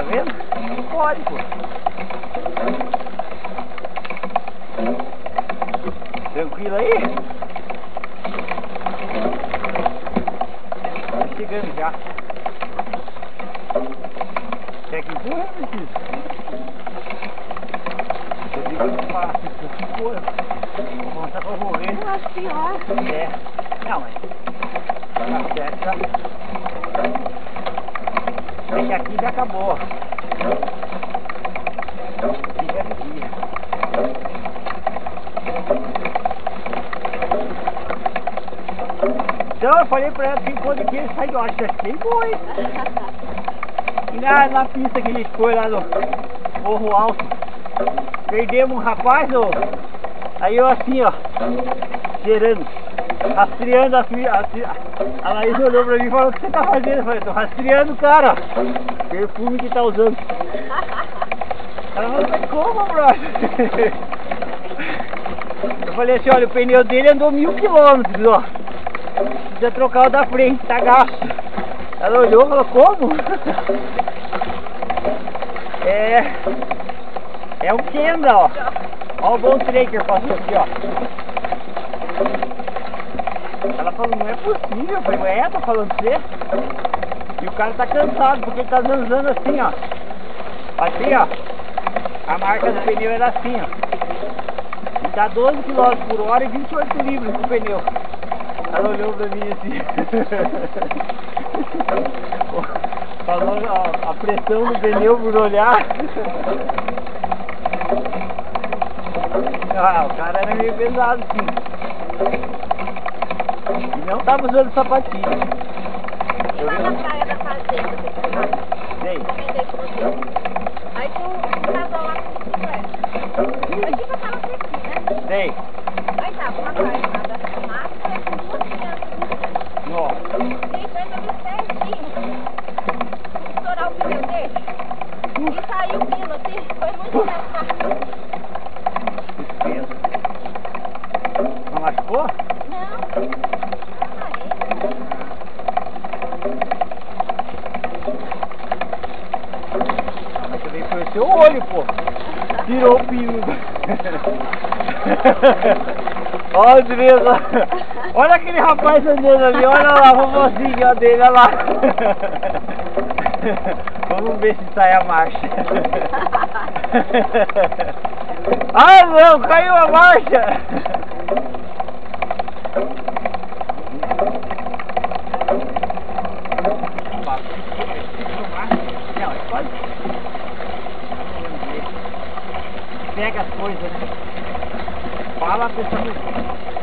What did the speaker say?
vendo? Não pode, pô. Tranquilo aí? Tá chegando já. Quer que empurra, não precisa? Eu digo que não faço isso, pô. Vou montar pra morrer. Eu acho pior. É. Não, mas... Tá certo, tá? É que aqui já acabou. Aqui já vivia. Então eu falei pra ela que pô de queijo sai de ótimo, já fiquei bom, hein? E na pista que a gente foi lá no Morro Alto, perdemos um rapaz, ó. Aí eu assim, ó, cheirando, rastreando a Laís olhou pra mim e falou: o que você tá fazendo? Eu falei: tô rastreando o cara, perfume que tá usando. Ela falou: mas como, brother? Eu falei assim: olha, o pneu dele andou 1000 km, ó. Precisa trocar o da frente, tá gasto. Ela olhou e falou: como? É um Kenda, ó. Ó o Bom Tracker passou aqui, ó. Ela falou: não é possível. Eu falei: tô falando pra você. E o cara tá cansado, porque ele tá zanzando assim, ó. Assim, ó. A marca do pneu era assim, ó. E tá 12 km/h e 28 libras no pneu. Ela olhou pra mim assim. Falou a pressão do pneu por olhar. Ah, o cara era meio pesado, sim. E não tava usando sapatilha. E lá na praia da fazenda, você Sei. comentei com você. Aí tinha um casal lá com bicicleta. Aí tipo aquela cerquinha, né? Sei. Aí tava uma praia lá da massa com 2 crianças. Nossa. Gente, vai fazer certinho. Estourar o pneu dele. E saiu vindo assim. Foi muito engraçado. Não machucou? Não. Mas também foi o seu olho, pô. Tirou o pino. Olha, beleza. Olha aquele rapaz andando ali. Olha lá, vovozinho ó, dele, olha lá. Vamos ver se sai a marcha. Ah, não, caiu a marcha. Não, pode. Pega as coisas, né? Fala a pessoa.